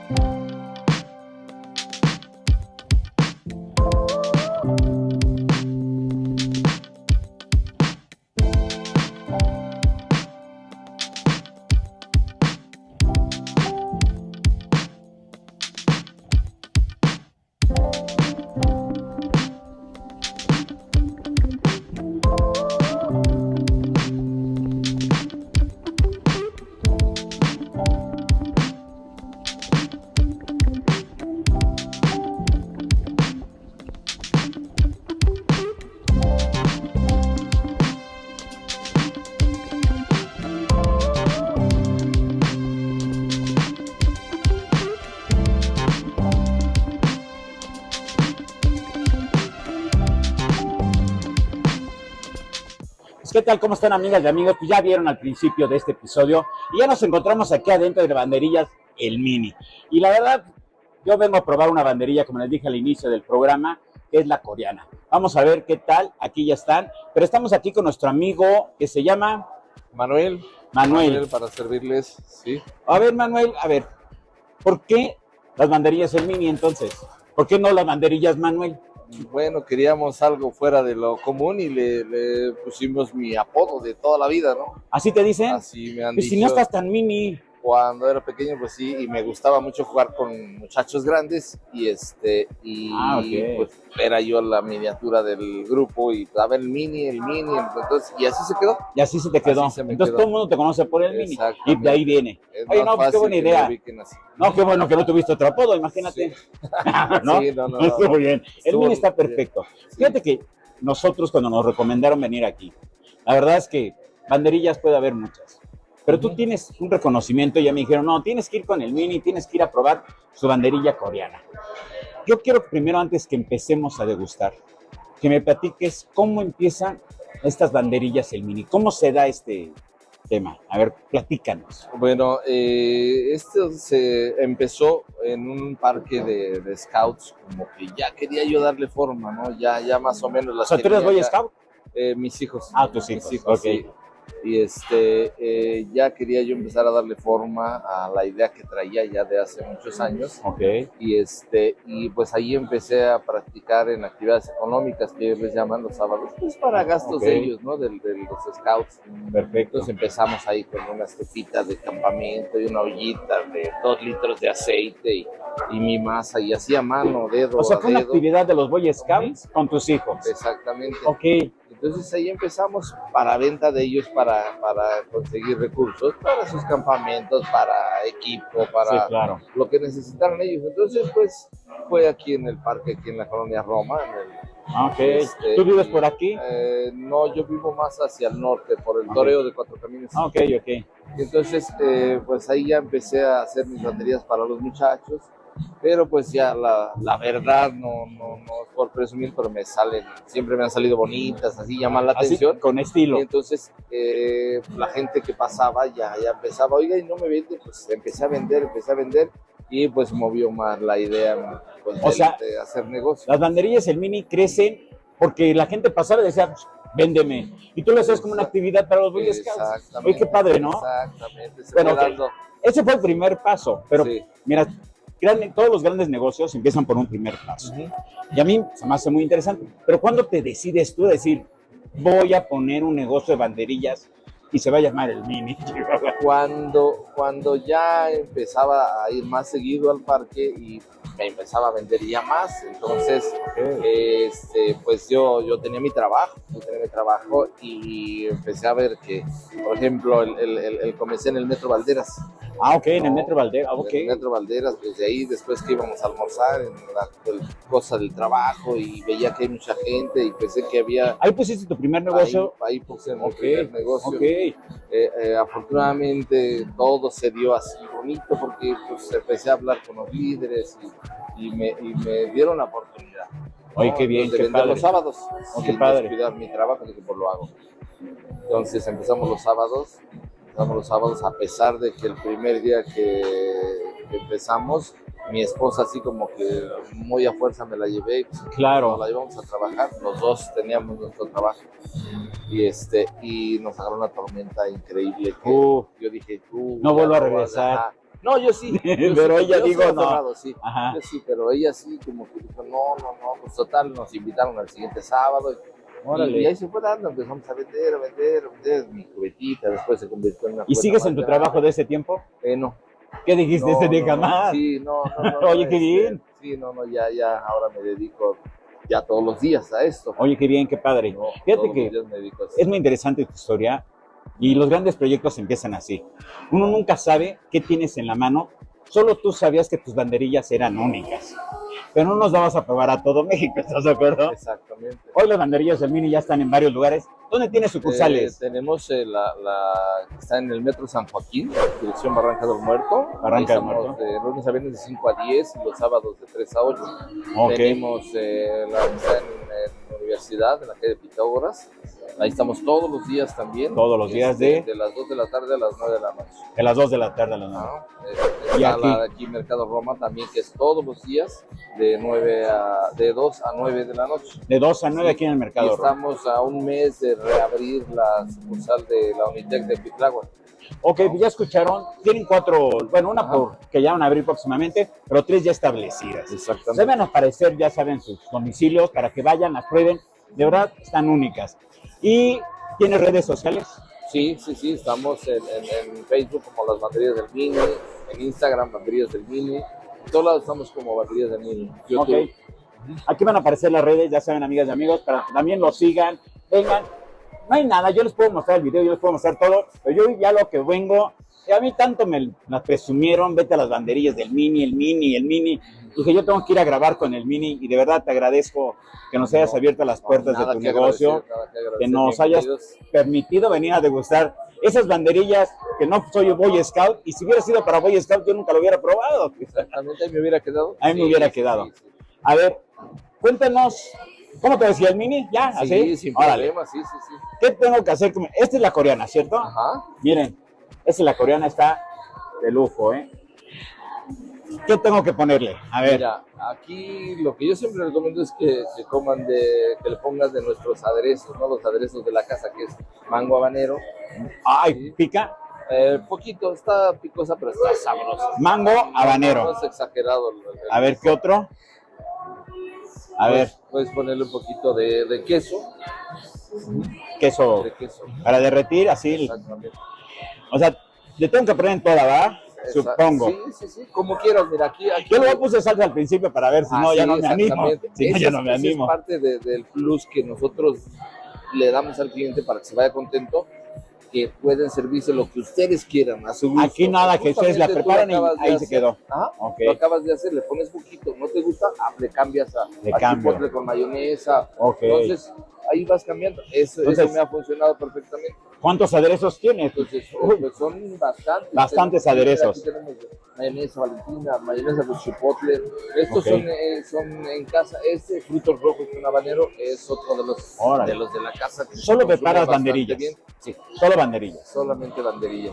¿Qué tal? ¿Cómo están, amigas y amigos? Pues ya vieron al principio de este episodio y ya nos encontramos aquí adentro de Banderillas El Mini. Y la verdad, yo vengo a probar una banderilla, como les dije al inicio del programa, que es la coreana. Vamos a ver qué tal, aquí ya están. Pero estamos aquí con nuestro amigo que se llama... Manuel, para servirles, sí. A ver, Manuel, ¿por qué las banderillas El Mini entonces? ¿Por qué no las banderillas Manuel? Bueno, queríamos algo fuera de lo común y le pusimos mi apodo de toda la vida, ¿no? ¿Así te dicen? Así me han pues dicho. Si no estás tan mini. Cuando era pequeño, pues sí, y me gustaba mucho jugar con muchachos grandes y okay. Pues era yo la miniatura del grupo y daba el mini, entonces, y así se quedó. Y así se te quedó. Entonces todo el mundo te conoce por el Mini y de ahí viene. Oye, no, pues qué buena idea. No, qué bueno que no tuviste otro apodo, imagínate. Sí. ¿No? Sí, no. Estuvo bien. El Mini está perfecto. Sí. Fíjate que nosotros cuando nos recomendaron venir aquí, la verdad es que banderillas puede haber muchas. Pero tú tienes un reconocimiento y ya me dijeron, no, tienes que ir con el Mini, tienes que ir a probar su banderilla coreana. Yo quiero primero, antes que empecemos a degustar, que me platiques cómo empiezan estas banderillas El Mini, cómo se da este tema. A ver, platícanos. Bueno, esto se empezó en un parque de scouts, como que ya quería yo darle forma, ¿no? Ya más o menos las... O sea, ¿tú eres Boy Scout? Mis hijos. Ah, tus hijos, ok. Sí. Y ya quería yo empezar a darle forma a la idea que traía ya de hace muchos años. Okay. Y pues ahí empecé a practicar en actividades económicas que ellos les llaman los sábados, pues para gastos de ellos, ¿no? De los scouts. Perfecto. Entonces empezamos ahí con unas estufitas de campamento y una ollita de 2 litros de aceite y mi masa, y así a mano, dedo. O sea, fue una dedo. actividad de los Boy Scouts con tus hijos. Exactamente. Ok. Entonces ahí empezamos para venta de ellos, para conseguir recursos, para sus campamentos, para equipo, para lo que necesitaran ellos. Entonces pues fue aquí en el parque, aquí en la colonia Roma. ¿Tú vives por aquí? No, yo vivo más hacia el norte, por el Toreo de Cuatro Caminos. Ok. Entonces pues ahí ya empecé a hacer mis banderillas para los muchachos. Pero pues ya la verdad no es por presumir, pero siempre me han salido bonitas, así llaman la atención. Con estilo. Y entonces la gente que pasaba ya empezaba, oiga, y no me vende, pues empecé a vender y pues movió más la idea, pues, de hacer negocio. Las banderillas El Mini crecen porque la gente pasaba y decía, véndeme. Y tú lo haces como una actividad para los Boy Scouts. Oye, qué padre, ¿no? Exactamente. Bueno, ese fue el primer paso, pero mira, todos los grandes negocios empiezan por un primer paso. Y a mí se me hace muy interesante. Pero ¿cuándo te decides tú decir, voy a poner un negocio de banderillas y se va a llamar El Mini? Cuando ya empezaba a ir más seguido al parque y me empezaba a vender ya más, entonces pues yo tenía mi trabajo y empecé a ver que, por ejemplo, comencé en el Metro Valderas. En el Metro Valderas, En el Metro Valderas, desde ahí, después que íbamos a almorzar en la cosa del trabajo y veía que hay mucha gente y pensé que había... ¿Ahí pusiste tu primer negocio? Ahí puse mi primer negocio. Afortunadamente todo se dio así bonito porque pues empecé a hablar con los líderes y me dieron la oportunidad. Oye, qué bien, de vender los sábados. Qué padre. Cuidar mi trabajo, dije, pues lo hago. Entonces empezamos los sábados, a pesar de que el primer día que empezamos, mi esposa así como que muy a fuerza me la llevé. Claro. La llevamos a trabajar, los dos teníamos nuestro trabajo. Y nos agarró una tormenta increíble que yo dije, no vuelvo a regresar. No, yo sí. Pero sí, ella yo digo, soy no. aferrado, sí. Ajá. Yo sí, pero ella sí, como que dijo, no, pues total, nos invitaron al siguiente sábado. Órale. Y ahí se fue dando, empezamos a vender mi cubetita, después se convirtió en una ¿Y cubeta sigues más en tu grande. trabajo de ese tiempo? No. ¿Qué dijiste? No, Este de no, jamás. Sí, no. Oye, qué bien. Sí, ya, ahora me dedico ya todos los días a esto. Oye, qué bien, qué padre. No, Fíjate todos que los días me dedico a esto. es muy interesante tu historia y los grandes proyectos empiezan así. Uno nunca sabe qué tienes en la mano, solo tú sabías que tus banderillas eran únicas. Pero no nos dabas a probar a todo México, ¿estás de acuerdo? Exactamente. Hoy las banderillas del Mini ya están en varios lugares. ¿Dónde tienes sucursales? Tenemos está en el Metro San Joaquín, dirección Barranca del Muerto. Barranca del Estamos Muerto. de lunes a viernes de 5 a 10 y los sábados de 3 a 8. Ok. Tenemos la que está en la universidad, en la calle de Pitágoras. Ahí estamos todos los días también. Todos los días de las 2 de la tarde a las 9 de la noche. de las 2 de la tarde a las 9. ¿No? Y Está aquí. la de aquí Mercado Roma también, que es todos los días de 2 a 9 de la noche. De 2 a 9 aquí en el Y Mercado Rojo. estamos a un mes de reabrir la sucursal de la Unitec de Pitláhuac. Ok, ya escucharon, tienen 4, bueno, una Ajá. por que ya van a abrir próximamente, pero 3 ya establecidas. Exactamente. Deben aparecer, ya saben, sus domicilios para que vayan, las prueben. De verdad, están únicas. ¿Y tiene redes sociales? Sí, estamos en Facebook como las banderías del Mini, en Instagram banderías del Mini, en todos lados estamos como banderías del Mini. YouTube. Ok. Aquí van a aparecer las redes, ya saben, amigas y amigos, para que también los sigan, vengan. No hay nada, yo les puedo mostrar el video, yo les puedo mostrar todo, pero yo ya lo que vengo, y a mí tanto me las presumieron, vete a las banderillas del Mini, el Mini, el Mini. Dije, yo tengo que ir a grabar con el Mini y de verdad te agradezco que nos hayas abierto las puertas de tu negocio, que nos hayas permitido venir a degustar esas banderillas que no soy Boy Scout, y si hubiera sido para Boy Scout yo nunca lo hubiera probado. Exactamente, ahí me hubiera quedado. Ahí me hubiera quedado. Sí. A ver, cuéntanos, ¿cómo te decía el Mini? ¿Ya? Sí, ¿Así? sin Órale. problema, sí. ¿Qué tengo que hacer? Esta es la coreana, ¿cierto? Ajá. Miren, esta es la coreana, está de lujo, ¿eh? ¿Qué tengo que ponerle? A ver. Mira, aquí lo que yo siempre recomiendo es que le pongas de nuestros aderezos, ¿no? Los aderezos de la casa, que es mango habanero. Ay, Sí. pica. Poquito, está picosa, pero está sabrosa. Mango habanero. No es exagerado. A ver, ¿qué otro? A ver, Puedes ponerle un poquito de queso. queso De queso. para derretir, así. Exactamente. O sea, le tengo que poner en toda, ¿va? Supongo. Sí, como quieras, mira, aquí. Yo le puse salsa al principio para ver, si no, ya no me animo. Si no, ya no me animo. Es parte del plus que nosotros le damos al cliente para que se vaya contento, que pueden servirse lo que ustedes quieran a su gusto. Aquí nada, que ustedes la Justamente tú preparan y acabas de ahí se hacer. quedó. Ajá, Ok. lo acabas de hacer, le pones poquito, no te gusta, le cambias Le a cambio. chipotle con mayonesa. Ok. Entonces, ahí vas cambiando. Eso me ha funcionado perfectamente. ¿Cuántos aderezos tienes? Entonces, pues son bastantes. Bastantes aderezos. Aquí tenemos mayonesa valentina, mayonesa con chipotle. Estos Ok. son en casa. Este frutos rojos con habanero es otro Órale. de los de la casa. Que se Solo consume preparas bastante banderillas. bien. Sí, Solo banderillas. solamente banderillas.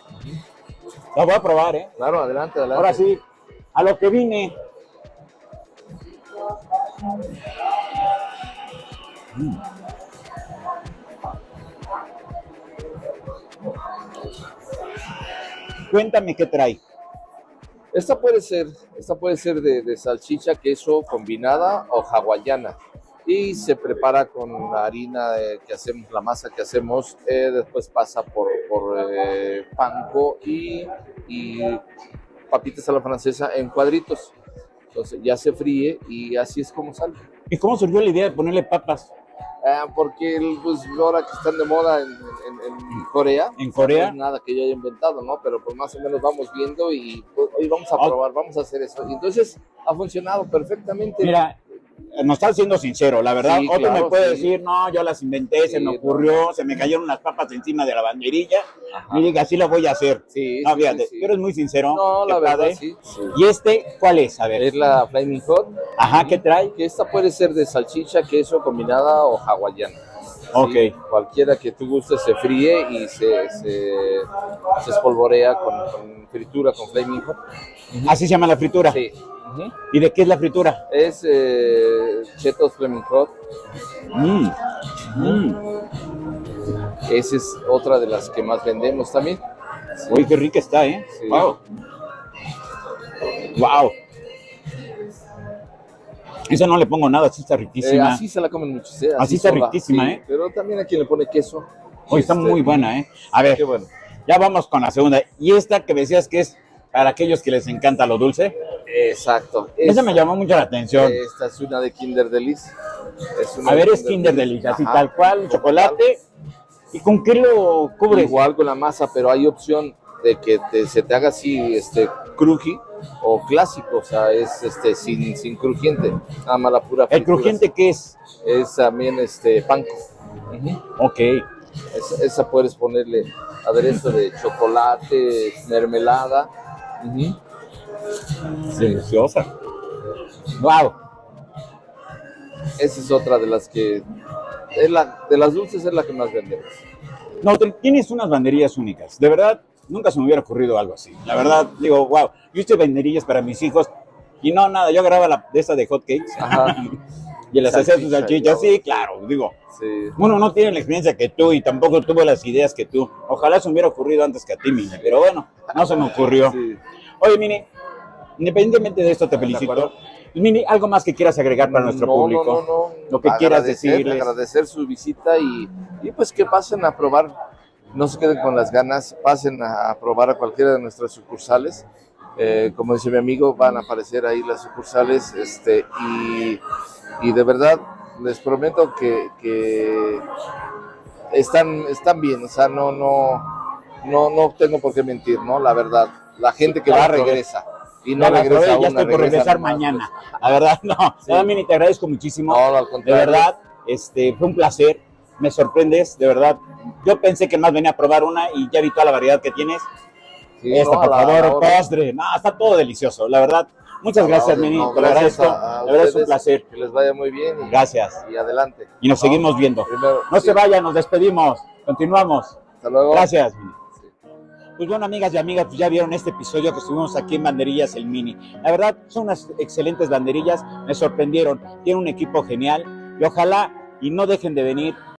La voy a probar, ¿eh? Claro, adelante. Ahora sí, a lo que vine. Cuéntame qué trae. Esta puede ser de salchicha, queso combinada o hawaiana. Y se prepara con la harina que hacemos, la masa que hacemos. Después pasa por panko y papitas a la francesa en cuadritos. Entonces ya se fríe y así es como sale. ¿Y cómo surgió la idea de ponerle papas? Porque pues, ahora que están de moda en Corea, ¿En Corea? no es nada que yo haya inventado, ¿no? Pero pues más o menos vamos viendo y pues, hoy vamos a probar, vamos a hacer eso. Y entonces ha funcionado perfectamente. Mira, nos estás siendo sincero, la verdad. Sí, Otro claro, me puede sí. decir, no, yo las inventé, se Sí, me ocurrió, se me cayeron unas papas encima de la banderilla. Ajá. Y diga, así la voy a hacer. Sí, No, sí, fíjate, sí. tú eres muy sincero. No, qué la verdad, padre. sí. ¿Y este cuál es? A ver. Es la Flaming Hot. Ajá, ¿qué trae? Que esta puede ser de salchicha, queso combinada o hawaiana. Ok. Sí, cualquiera que tú gustes se fríe y se espolvorea con fritura, con Flaming Hot. Así se llama la fritura. Sí. ¿Y de qué es la fritura? Es Cheetos Flaming Hot. Esa es otra de las que más vendemos también. Sí. Uy, qué rica está, ¿eh? Sí. Wow. Wow. Esa no le pongo nada, así está riquísima. Así se la comen muchos, Así está sola, riquísima, sí, pero también a quien le pone queso. Hoy está muy buena, A ver, Qué bueno. ya vamos con la segunda. Y esta que decías que es para aquellos que les encanta lo dulce. Exacto. Esa me llamó mucho la atención. Esta es una de Kinder Delice. A ver, es Kinder Delice, así tal cual, chocolate. ¿Y con qué lo cubres? Igual con la masa, pero hay opción de que se te haga así, cruji o clásico, o sea, es sin crujiente, nada más la pura fritura. ¿El crujiente qué es? Es también panko. Ok. Esa puedes ponerle aderezo de chocolate, mermelada. Deliciosa. Wow. Esa es otra de las que de las dulces es la que más vendemos. No, tienes unas banderillas únicas. De verdad, nunca se me hubiera ocurrido algo así. La verdad, digo, wow. Yo hice banderillas para mis hijos y no, nada. Yo agarraba de estas de hot cakes y las hacía sus salchichas. Sí, claro, digo. Sí. Uno no tiene la experiencia que tú y tampoco tuvo las ideas que tú. Ojalá se me hubiera ocurrido antes que a ti, Mini. Pero bueno, no se me ocurrió. Sí. Oye, Mini, independientemente de esto, te felicito. Mini, ¿algo más que quieras agregar para nuestro público? No. Lo que quieras decirles. Agradecer su visita y pues que pasen a probar, no se queden con las ganas, pasen a probar a cualquiera de nuestras sucursales. Como dice mi amigo, van a aparecer ahí las sucursales y de verdad les prometo que están bien, o sea, no tengo por qué mentir, ¿no? La verdad, la gente que va regresa. Y no regresa ya estoy por regresar mañana. La verdad, no. Sí. Mini, te agradezco muchísimo. No, al contrario. De verdad, fue un placer. Me sorprendes, de verdad. Yo pensé que más venía a probar una y ya vi toda la variedad que tienes. Sí, Esta, por favor, postre. No, está todo delicioso, la verdad. Muchas gracias, Mini. Te lo agradezco. La verdad es un placer. Que les vaya muy bien. Gracias. Y adelante. Y nos seguimos viendo. Primero, no se vayan, nos despedimos. Continuamos. Hasta luego. Gracias, Mini. Pues bueno, amigas y amigas, pues ya vieron este episodio que estuvimos aquí en Banderillas El Mini. La verdad, son unas excelentes banderillas, me sorprendieron. Tienen un equipo genial y ojalá y no dejen de venir